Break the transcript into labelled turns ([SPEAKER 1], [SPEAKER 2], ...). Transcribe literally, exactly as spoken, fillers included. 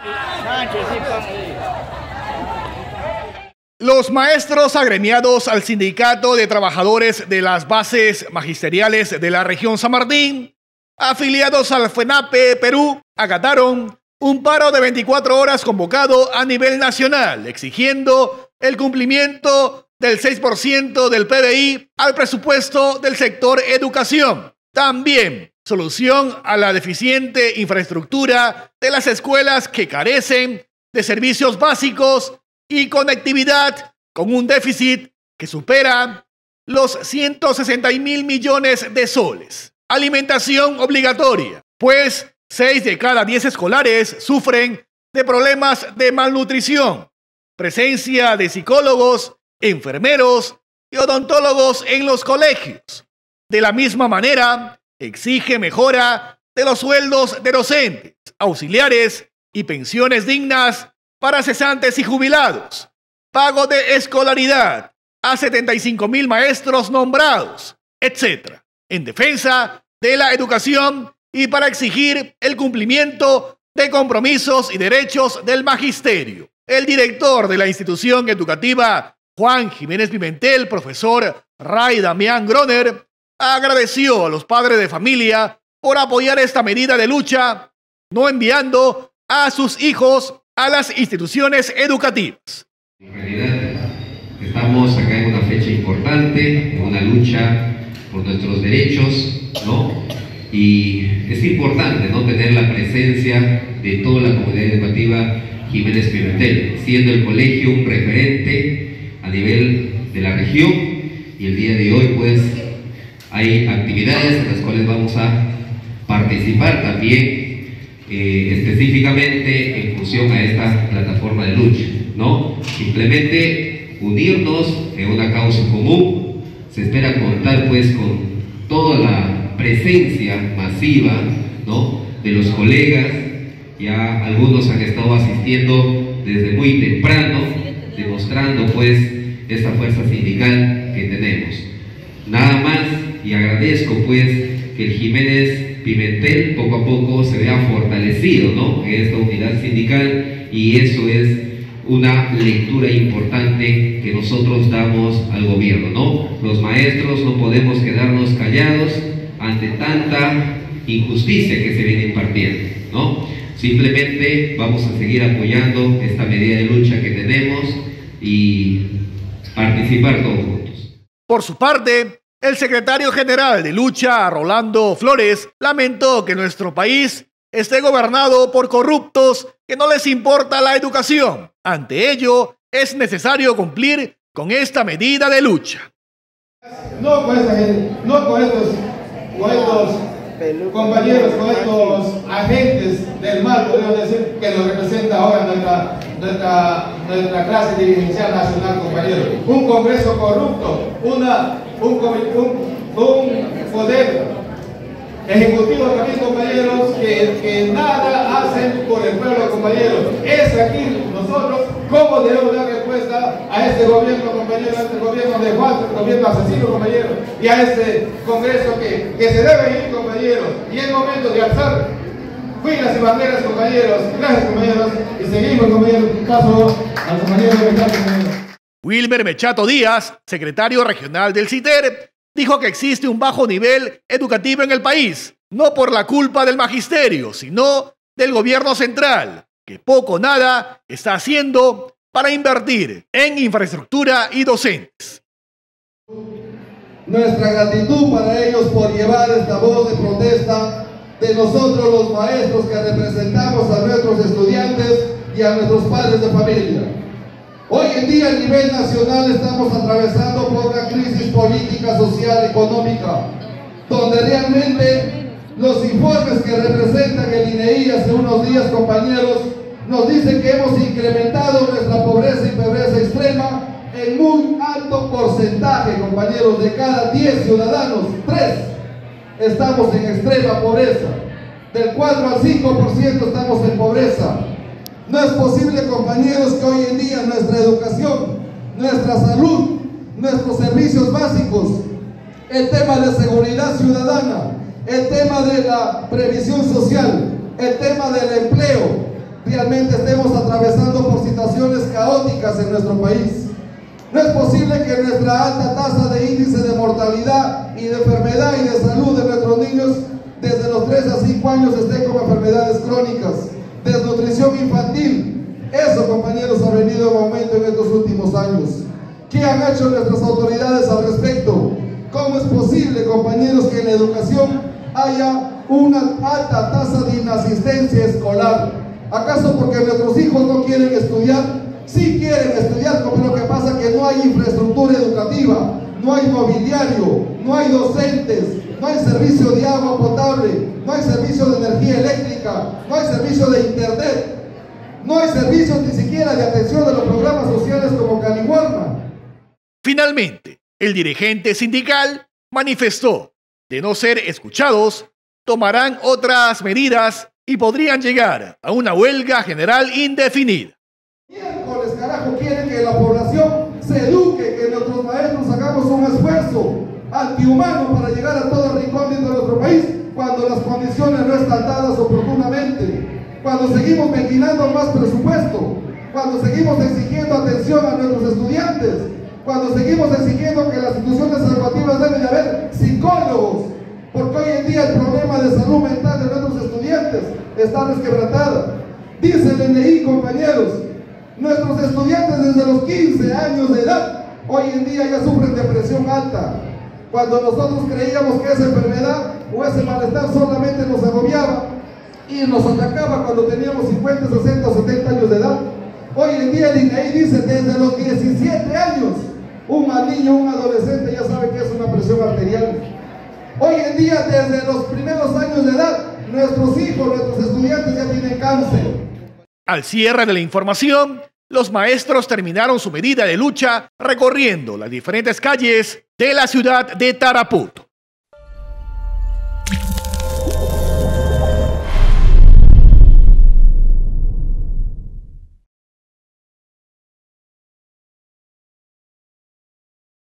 [SPEAKER 1] Los maestros agremiados al Sindicato de Trabajadores de las Bases Magisteriales de la región San Martín, afiliados al FENAPE Perú, acataron un paro de veinticuatro horas convocado a nivel nacional, exigiendo el cumplimiento del seis por ciento del P B I al presupuesto del sector educación. También solución a la deficiente infraestructura de las escuelas que carecen de servicios básicos y conectividad, con un déficit que supera los ciento sesenta mil millones de soles. Alimentación obligatoria, pues seis de cada diez escolares sufren de problemas de malnutrición. Presencia de psicólogos, enfermeros y odontólogos en los colegios. De la misma manera, exige mejora de los sueldos de docentes, auxiliares y pensiones dignas para cesantes y jubilados. Pago de escolaridad a setenta y cinco mil maestros nombrados, etcétera. En defensa de la educación y para exigir el cumplimiento de compromisos y derechos del magisterio. El director de la institución educativa, Juan Jiménez Pimentel, profesor Ray Damián Groner, agradeció a los padres de familia por apoyar esta medida de lucha, no enviando a sus hijos a las instituciones educativas.
[SPEAKER 2] En realidad, estamos acá en una fecha importante, en una lucha por nuestros derechos, ¿no? Y es importante, ¿no?, tener la presencia de toda la comunidad educativa Jiménez Pimentel, siendo el colegio un referente a nivel de la región, y el día de hoy pues hay actividades en las cuales vamos a participar también eh, específicamente en función a esta plataforma de lucha, ¿no? Simplemente unirnos en una causa común. Se espera contar pues con toda la presencia masiva, ¿no?, de los colegas. Ya algunos han estado asistiendo desde muy temprano, demostrando pues esta fuerza sindical que tenemos. Nada más, y agradezco pues que el Jiménez Pimentel poco a poco se vea fortalecido, ¿no?, en esta unidad sindical, y eso es una lectura importante que nosotros damos al gobierno, ¿no? Los maestros no podemos quedarnos callados ante tanta injusticia que se viene impartiendo, ¿no? Simplemente vamos a seguir apoyando esta medida de lucha que tenemos y participar todos juntos.
[SPEAKER 1] Por su parte, el secretario general de Lucha, Rolando Flores, lamentó que nuestro país esté gobernado por corruptos que no les importa la educación. Ante ello, es necesario cumplir con esta medida de lucha.
[SPEAKER 3] No con esta gente, no con estos, con estos compañeros, con estos agentes del mal, podríamos decir, que nos representa ahora nuestra, nuestra, nuestra clase dirigencial nacional, compañeros. Un Congreso corrupto, una, un, un, un poder ejecutivo también, compañeros, que, que nada hacen por el pueblo, compañeros. Es aquí nosotros cómo debemos dar respuesta a este gobierno, compañeros, a este gobierno de Juan, este gobierno asesino, compañeros, y a este Congreso que, que se debe ir, compañeros, y es momento de alzar filas y banderas, compañeros. Gracias, compañeros, y seguimos, compañeros. Paso al compañero de Mechato, compañeros.
[SPEAKER 1] Wilmer Mechato Díaz, secretario regional del CITER, dijo que existe un bajo nivel educativo en el país, no por la culpa del magisterio, sino del gobierno central, que poco o nada está haciendo para invertir en infraestructura y docentes.
[SPEAKER 4] Nuestra gratitud para ellos por llevar esta voz de protesta de nosotros los maestros que representamos a nuestros estudiantes y a nuestros padres de familia. Hoy en día a nivel nacional estamos atravesando por una crisis política, social, económica, donde realmente los informes que representan el I N E I hace unos días, compañeros, nos dicen que hemos incrementado nuestra pobreza y pobreza extrema en muy alto porcentaje, compañeros. De cada diez ciudadanos, tres estamos en extrema pobreza. Del cuatro al cinco por ciento estamos en pobreza. No es posible, compañeros, que hoy en día nuestra educación, nuestra salud, nuestros servicios básicos, el tema de seguridad ciudadana, el tema de la previsión social, el tema del empleo, realmente estemos atravesando por situaciones caóticas en nuestro país. No es posible que nuestra alta tasa de índice de mortalidad y de enfermedad y de salud de nuestros niños desde los tres a cinco años estén con enfermedades crónicas, desnutrición infantil. Eso, compañeros, ha venido en aumento en estos últimos años. ¿Qué han hecho nuestras autoridades al respecto? ¿Cómo es posible, compañeros, que en la educación haya una alta tasa de inasistencia escolar? ¿Acaso porque nuestros hijos no quieren estudiar? Sí quieren estudiar, pero lo que pasa es que no hay infraestructura educativa, no hay mobiliario, no hay docentes, no hay servicio de agua potable, no hay servicio de energía eléctrica, no hay servicio de internet, no hay servicios ni siquiera de atención de los programas sociales como Caliwarma.
[SPEAKER 1] Finalmente, el dirigente sindical manifestó, de no ser escuchados, tomarán otras medidas y podrían llegar a una huelga general indefinida.
[SPEAKER 4] Miércoles, carajo, quieren que la población se eduque, que nuestros maestros hagamos un esfuerzo antihumano para llegar a todo rincón de nuestro país, cuando las condiciones no están dadas oportunamente, cuando seguimos maquinando más presupuesto, cuando seguimos exigiendo atención a nuestros estudiantes, cuando seguimos exigiendo que las instituciones educativas deben de haber psicólogos, porque hoy en día el problema de salud mental de nuestros estudiantes está resquebrajado. Dice el N I, compañeros, nuestros estudiantes desde los quince años de edad, hoy en día ya sufren depresión alta. Cuando nosotros creíamos que esa enfermedad o ese malestar solamente nos agobiaba y nos atacaba cuando teníamos cincuenta, sesenta o setenta años de edad, hoy en día el I N E I dice desde los diecisiete años, un niño, un adolescente ya sabe que es una presión arterial. Hoy en día, desde los primeros años de edad, nuestros hijos, nuestros estudiantes ya tienen cáncer.
[SPEAKER 1] Al cierre de la información, los maestros terminaron su medida de lucha recorriendo las diferentes calles de la ciudad de Tarapoto.